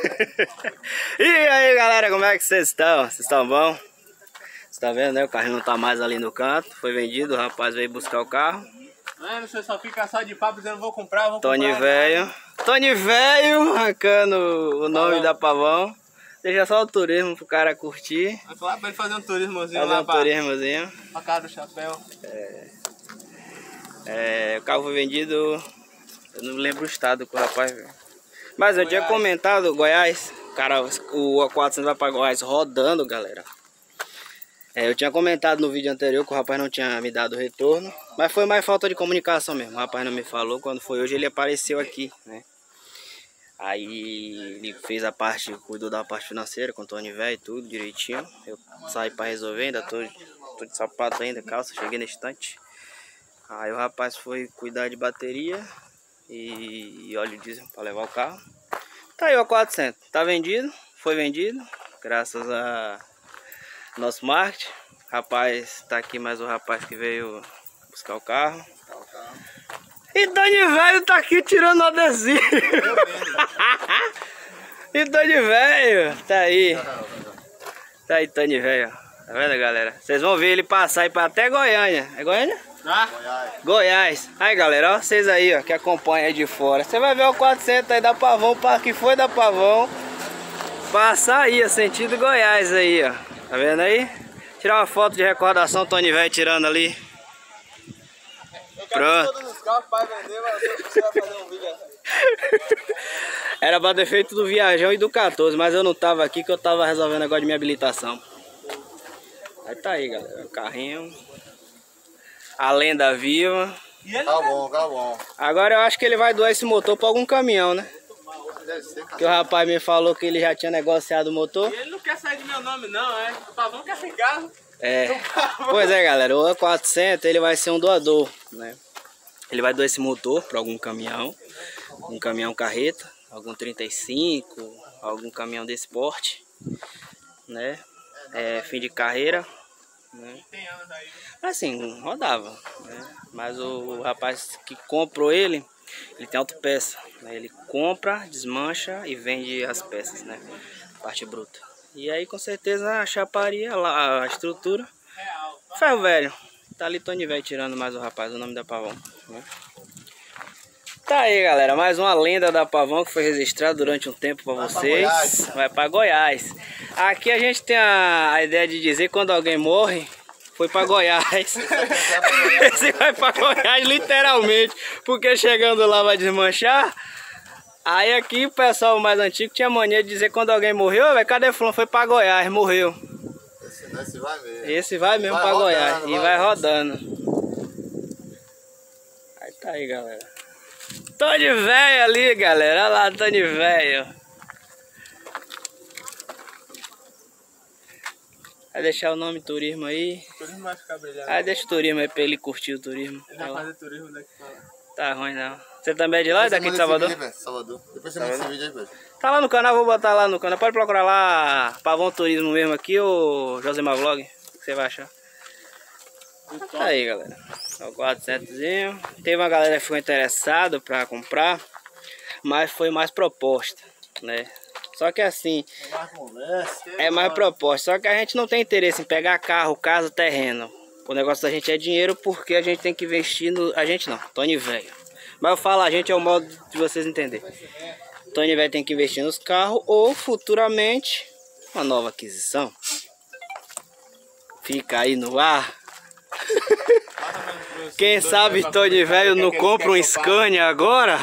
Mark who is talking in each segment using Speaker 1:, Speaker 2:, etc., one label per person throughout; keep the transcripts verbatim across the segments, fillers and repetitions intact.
Speaker 1: E aí galera, como é que vocês estão? Vocês estão bom? Você tá vendo, né? O carrinho não tá mais ali no canto. Foi vendido, o rapaz veio buscar o carro.
Speaker 2: Mano, você só fica só de papo dizendo vou comprar, vou
Speaker 1: Tony
Speaker 2: comprar.
Speaker 1: Velho. Tony Velho, arrancando o nome Pavão. Da Pavão. Deixa só o turismo pro cara curtir.
Speaker 2: Vai falar pra ele fazer um turismozinho
Speaker 1: fazer
Speaker 2: lá
Speaker 1: um
Speaker 2: pra...
Speaker 1: turismozinho.
Speaker 2: Pra casa do chapéu. É.
Speaker 1: É, o carro foi vendido... Eu não lembro o estado que o rapaz... Mas eu Goiás. tinha comentado, Goiás. Cara, o A quatrocentos vai pra Goiás rodando, galera. É, eu tinha comentado no vídeo anterior que o rapaz não tinha me dado retorno. Mas foi mais falta de comunicação mesmo. O rapaz não me falou. Quando foi hoje ele apareceu aqui, né? Aí ele fez a parte, cuidou da parte financeira com o Tony Velho e tudo direitinho. Eu saí pra resolver, ainda tô, tô de sapato ainda, calça, cheguei na estante. Aí o rapaz foi cuidar de bateria e, e óleo diesel pra levar o carro. Tá aí o A quatrocentos, tá vendido, foi vendido, graças a nosso marketing. Rapaz, tá aqui mais o rapaz que veio buscar o carro. E Tony Velho tá aqui tirando o adesivo. E Tony Velho tá aí. Tá aí Tony Velho. Tá vendo, galera? Vocês vão ver ele passar aí pra até Goiânia. É Goiânia? Ah? Goiás. Goiás. Aí, galera, ó, vocês aí, ó, que acompanham aí de fora. Você vai ver o quatrocentos aí da Pavão, para que foi da Pavão. Passar aí, ó, sentido Goiás aí, ó. Tá vendo aí? Tirar uma foto de recordação, Tony Velho tirando ali. Pronto. Todos os carros para vender, mas você vai fazer um vídeo assim. Era pra ter feito do Viajão e do quatorze, mas eu não tava aqui que eu tava resolvendo agora de minha habilitação. Aí tá aí, galera, o carrinho. A lenda viva.
Speaker 3: Tá bom, tá bom.
Speaker 1: Agora eu acho que ele vai doar esse motor pra algum caminhão, né?
Speaker 3: Deve ser,
Speaker 1: que o rapaz me falou que ele já tinha negociado o motor.
Speaker 2: E ele não quer sair do meu nome não, é? O Pavão quer sem carro.
Speaker 1: É, pois é, galera, o A quatrocentos ele vai ser um doador, né? Ele vai doar esse motor para algum caminhão, um caminhão carreta, algum trinta e cinco, algum caminhão desse porte, né? É, fim de carreira, né? Assim, rodava, né? Mas o rapaz que comprou ele, ele tem autopeça, né? Ele compra, desmancha e vende as peças, né? Parte bruta. E aí com certeza a chaparia, a estrutura, ferro velho. Tá ali Tony Velho tirando mais o rapaz, o nome da Pavão, né? Tá aí, galera, mais uma lenda da Pavão que foi registrada durante um tempo pra vocês. Vai pra Goiás. Aqui a gente tem a, a ideia de dizer quando alguém morre, foi pra Goiás. Esse vai pra Goiás literalmente, porque chegando lá vai desmanchar. Aí aqui o pessoal mais antigo tinha mania de dizer quando alguém morreu, velho, cadê fulano? Foi pra Goiás, morreu.
Speaker 3: Esse, esse vai mesmo.
Speaker 1: Esse vai mesmo vai pra rodando, Goiás vai e vai rodando. Aí tá aí, galera. Tony Velho ali, galera. Olha lá, Tony Velho. Vai deixar o nome turismo aí.
Speaker 2: O turismo vai ficar brilhando.
Speaker 1: Aí deixa o turismo aí pra ele curtir o turismo.
Speaker 2: Ele vai fazer turismo daqui pra lá.
Speaker 1: Tá ruim não. Você também é de lá e daqui de Salvador?
Speaker 3: Vídeo, Salvador. Depois você manda esse vídeo aí, velho.
Speaker 1: Tá lá no canal, vou botar lá no canal. Pode procurar lá Pavão Turismo mesmo aqui ou Josemar Vlog. O que você vai achar? Tá aí, galera. O quatrocentozinho. Teve uma galera que ficou interessada pra comprar, mas foi mais proposta, né? Só que assim,
Speaker 3: é mais conversa.
Speaker 1: É mais proposta. Só que a gente não tem interesse em pegar carro, casa, terreno. O negócio da gente é dinheiro porque a gente tem que investir no... A gente não, Tony Velho. Mas eu falo, a gente é o modo de vocês entenderem. Tony Velho tem que investir nos carros ou futuramente uma nova aquisição. Fica aí no ar. Quem sabe Tony Velho não compra um Scania agora?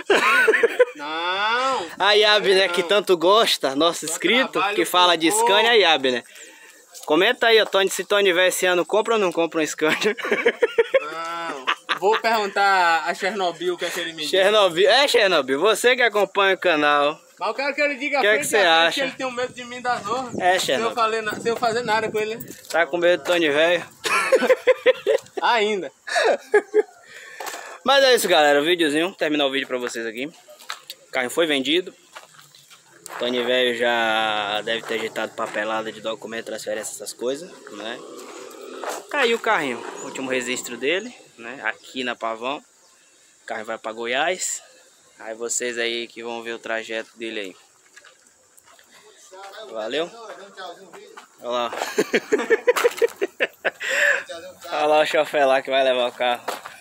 Speaker 2: Não.
Speaker 1: Aí Abner que tanto gosta, nosso inscrito, que fala de Scania, aí Abner. Comenta aí, Tony, se Tony Velho esse ano compra ou não compra um Scania?
Speaker 2: Não. Vou perguntar a Chernobyl o que é que ele me diz.
Speaker 1: Chernobyl, é Chernobyl, você que acompanha o canal.
Speaker 2: Mas eu quero que ele diga a
Speaker 1: que
Speaker 2: frente,
Speaker 1: é que você
Speaker 2: a
Speaker 1: acha?
Speaker 2: Que ele tem um medo de mim das honras.
Speaker 1: É,
Speaker 2: se eu, falei, se eu fazer nada com ele.
Speaker 1: Tá com medo do Tony Velho?
Speaker 2: Ainda.
Speaker 1: Mas é isso, galera, o videozinho, terminar o vídeo pra vocês aqui. O carro foi vendido. Tony Velho já deve ter ajeitado papelada de documento, transferência, essas coisas, né? Tá aí o carrinho, último registro dele, né? Aqui na Pavão. O carro vai pra Goiás. Aí vocês aí que vão ver o trajeto dele aí. Valeu. Olha lá. Olha lá o chofé lá que vai levar o carro.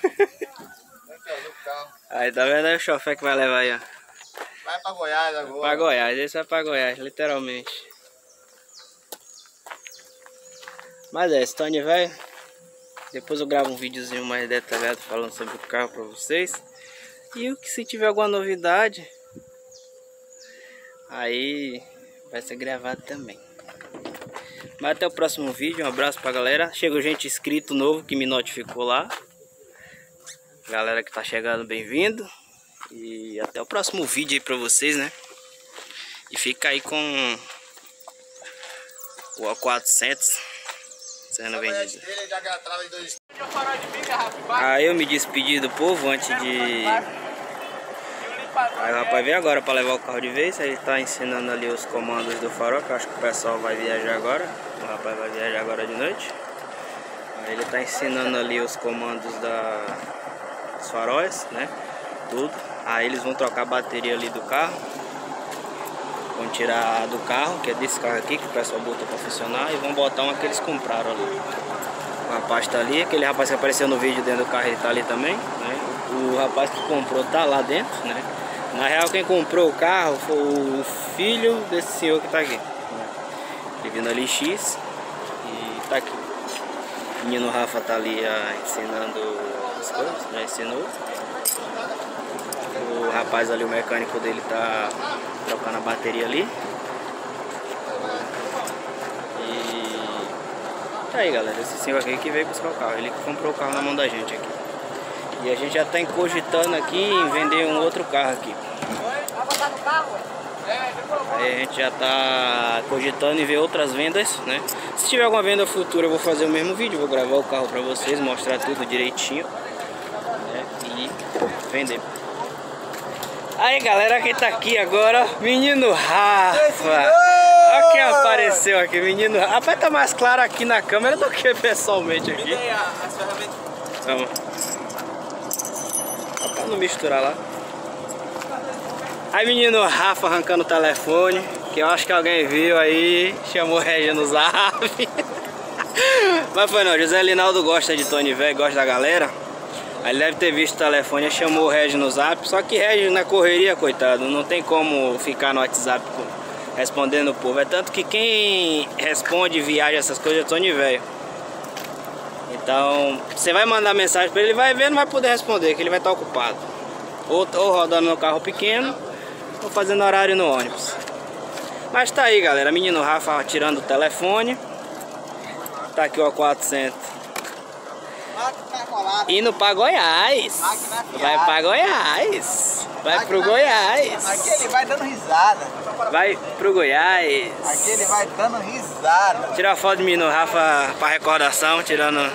Speaker 1: Aí, tá vendo aí o chofé que vai levar aí, ó.
Speaker 3: Vai pra Goiás agora.
Speaker 1: Pra Goiás, esse vai pra Goiás, literalmente. Mas é, esse Tony velho. Depois eu gravo um videozinho mais detalhado falando sobre o carro pra vocês. E o que se tiver alguma novidade, aí vai ser gravado também. Mas até o próximo vídeo, um abraço pra galera. Chegou gente inscrito novo que me notificou lá. Galera que tá chegando, bem-vindo. E até o próximo vídeo aí pra vocês, né? E fica aí com o A quatrocentos sendo vendido. Aí eu me despedi do povo antes de... Aí o rapaz veio agora para levar o carro de vez. Ele tá ensinando ali os comandos do farol, que eu acho que o pessoal vai viajar agora. O rapaz vai viajar agora de noite. Aí ele tá ensinando ali os comandos da... dos faróis, né? Tudo. Aí eles vão trocar a bateria ali do carro. Vão tirar do carro, que é desse carro aqui, que o pessoal botou para funcionar. E vão botar um que eles compraram ali. O rapaz tá ali, aquele rapaz que apareceu no vídeo dentro do carro, ele tá ali também, né? O rapaz que comprou tá lá dentro, né? Na real, quem comprou o carro foi o filho desse senhor que tá aqui, né? Ele vindo ali X e tá aqui. O menino Rafa tá ali ó, ensinando as coisas, já ensinou. O rapaz ali, o mecânico dele tá trocando a bateria ali. E tá aí, galera, esse senhor aqui que veio buscar o carro, ele comprou o carro na mão da gente aqui. E a gente já tá cogitando aqui em vender um outro carro aqui.
Speaker 4: Vai botar no carro?
Speaker 1: Aí a gente já tá cogitando em ver outras vendas, né? Se tiver alguma venda futura eu vou fazer o mesmo vídeo, vou gravar o carro pra vocês, mostrar tudo direitinho, né? E vender. Aí galera, quem tá aqui agora, menino Rafa. Olha quem apareceu aqui, menino Rafa. Rapaz, tá mais claro aqui na câmera do que pessoalmente aqui.
Speaker 2: Me dê as ferramentas.
Speaker 1: Vamos. Pra não misturar lá. Aí menino Rafa arrancando o telefone, que eu acho que alguém viu aí, chamou o Regis no zap. Mas foi não, José Linaldo gosta de Tony velho, gosta da galera. Aí ele deve ter visto o telefone e chamou o Regis no zap. Só que Regis na correria, coitado, não tem como ficar no WhatsApp respondendo o povo. É tanto que quem responde viagem, essas coisas é Tony velho. Então, você vai mandar mensagem para ele, ele vai ver, não vai poder responder, que ele vai estar ocupado. Ou, ou rodando no carro pequeno, ou fazendo horário no ônibus. Mas tá aí, galera, menino Rafa tirando o telefone. Tá aqui o A quatrocentos. Indo pra Goiás. Vai pra Goiás. Vai pro Goiás.
Speaker 4: Aqui ele vai dando risada.
Speaker 1: Vai pro Goiás.
Speaker 4: Aqui ele vai dando risada.
Speaker 1: Tirar foto de mim no Rafa pra recordação, tirando.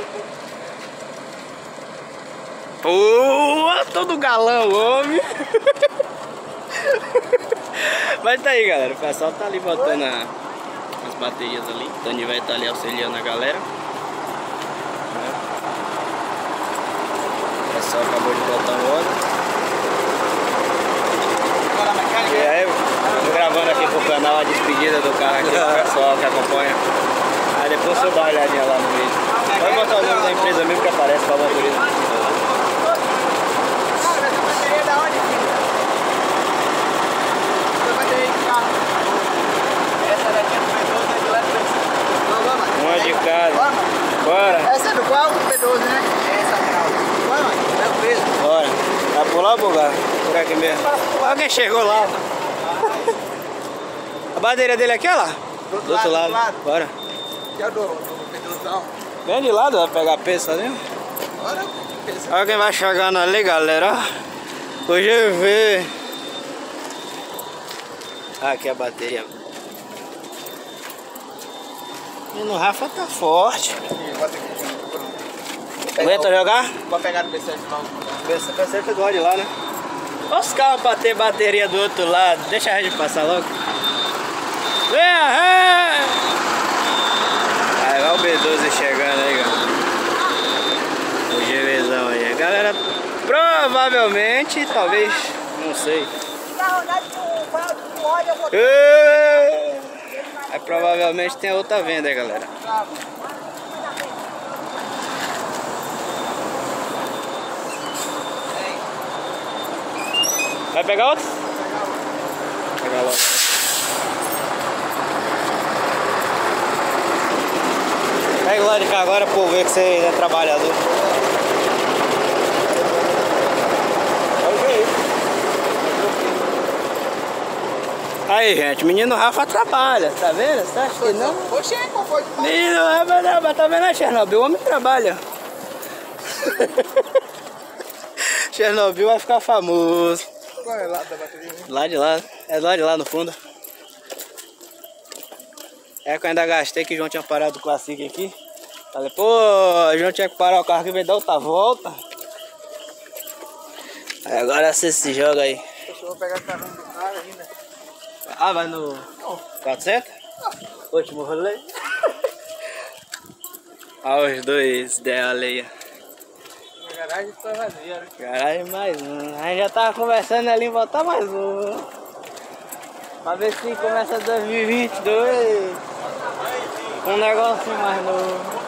Speaker 1: Pô, todo galão, homem. Mas tá aí, galera. O pessoal tá ali botando a, as baterias ali. O Tony vai estar ali auxiliando a galera. O pessoal acabou de botar o óleo. E aí, eu tô gravando aqui pro canal a despedida do carro aqui, do pessoal que acompanha. Aí depois você dá uma olhadinha lá no vídeo. Vai botar o nome da empresa mesmo que aparece pra motorista. Uma de cada. Bora.
Speaker 4: Essa é do qual? O P doze, né? Essa é a Bora, mano. Pega o peso.
Speaker 1: Bora. Vai por lá ou por cá? Por aqui mesmo. Alguém chegou lá. A bateria dele aqui, ó lá.
Speaker 4: Do
Speaker 1: Do outro lado.
Speaker 4: lado.
Speaker 1: Bora.
Speaker 4: Que é do, do P doze, não.
Speaker 1: Vem de lado, vai pegar peso sozinho.
Speaker 4: Bora.
Speaker 1: Alguém vai chegando ali, galera. Hoje eu vi. Ah, aqui a bateria. E no Rafa tá forte. Aguenta jogar?
Speaker 4: Pode pegar no P sete logo.
Speaker 1: P sete do lado de lá, né? Olha os carros pra ter bateria do outro lado. Deixa a gente passar logo. Venha, hey! Aí vai o B doze chegando aí, galera. O GVzão aí. Galera, provavelmente, talvez, não sei.
Speaker 4: Tá rodado com óleo, eu vou...
Speaker 1: Ei! Aí provavelmente tem outra venda aí, galera. Vai pegar outro? Vou pegar logo. Pega o lado de cá agora, pô, ver que você é trabalhador. Aí, gente, menino Rafa trabalha, tá vendo? Você acha que não?
Speaker 3: Oxê, qual foi?
Speaker 1: Menino Rafa trabalha, tá vendo, Chernobyl? O homem trabalha. Chernobyl vai ficar famoso.
Speaker 3: Qual é lá da bateria?
Speaker 1: Lá de lá, é lá de lá no fundo. É que eu ainda gastei que o João tinha parado o Classic aqui. Falei, pô, o João tinha que parar o carro aqui, vai dar outra volta. Aí agora você se joga aí.
Speaker 3: Eu vou pegar o carro do cara ainda.
Speaker 1: Ah, vai no quatrocentos? Último rolê. Olha os dois dela ali.
Speaker 3: A garagem tá vazia, né?
Speaker 1: Garagem mais um. A gente já tava conversando ali em botar mais um. Pra ver se começa dois mil e vinte e dois com um negocinho mais novo.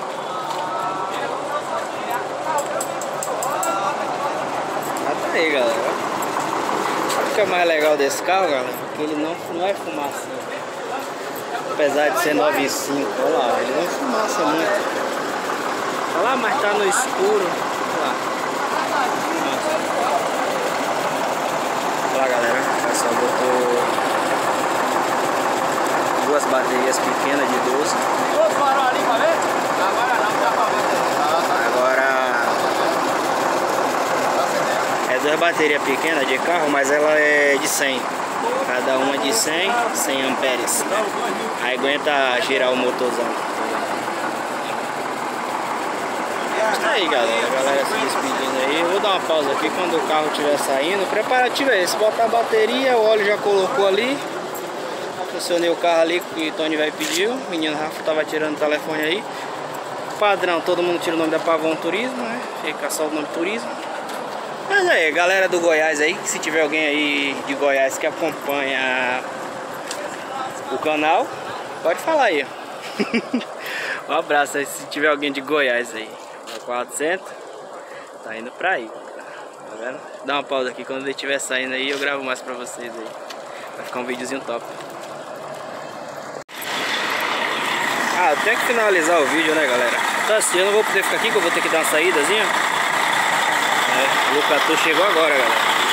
Speaker 1: Mas tá aí, galera. O que é mais legal desse carro, galera? Que ele não, não é fumaça. Apesar de ser nove vírgula cinco, olha lá, ele não fumaça muito. Olha lá, mas tá no escuro. Olha lá. Olha lá, galera. O pessoal botou duas baterias pequenas de doze.
Speaker 3: Ô, parou ali pra ver? Agora não, dá pra ver.
Speaker 1: Agora é duas baterias pequenas de carro, mas ela é de cem. Cada uma de cem, cem amperes, né? Aí aguenta girar o motorzão. Mas tá aí, galera. A galera se despedindo aí. Eu vou dar uma pausa aqui quando o carro estiver saindo. O preparativo é esse: botar a bateria, o óleo já colocou ali. Estacionei o carro ali que o Tony vai pedir. O menino Rafa tava tirando o telefone aí. Padrão, todo mundo tira o nome da Pavão Turismo, né? Fica só o nome Turismo. Mas aí, galera do Goiás aí, se tiver alguém aí de Goiás que acompanha o canal, pode falar aí. Um abraço aí se tiver alguém de Goiás aí. O quatrocentos tá indo pra aí, tá vendo? Dá uma pausa aqui, quando ele estiver saindo aí eu gravo mais pra vocês aí. Vai ficar um videozinho top. Ah, eu tenho que finalizar o vídeo, né, galera? Então assim, eu não vou poder ficar aqui que eu vou ter que dar uma saídazinha. É, o Lucatu chegou agora, galera.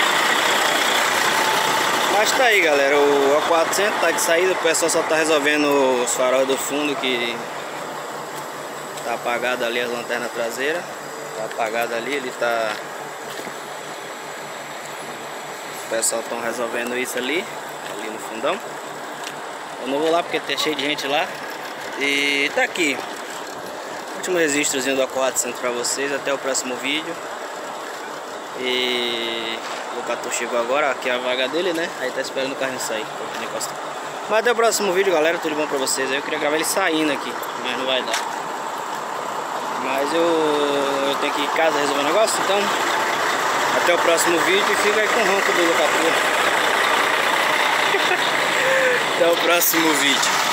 Speaker 1: Mas tá aí, galera, o A quatrocentos tá de saída. O pessoal só tá resolvendo os faróis do fundo, que tá apagado ali, as lanternas traseiras. Tá apagado ali, ele tá... O pessoal estão resolvendo isso ali, ali no fundão. Eu não vou lá porque tá cheio de gente lá. E tá aqui último registrozinho do A quatrocentos pra vocês. Até o próximo vídeo. E o Lucatu chegou agora, aqui é a vaga dele, né? Aí tá esperando o carrinho sair. Mas até o próximo vídeo, galera. Tudo bom pra vocês? Eu queria gravar ele saindo aqui, mas não vai dar. Mas eu, eu tenho que ir em casa resolver um negócio. Então até o próximo vídeo e fica aí com o ronco do Lucatu. Até o próximo vídeo.